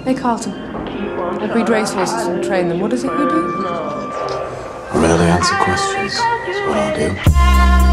Hey, Carlton. I breed racehorses and train them. What is it you do? I rarely answer questions. That's what I do.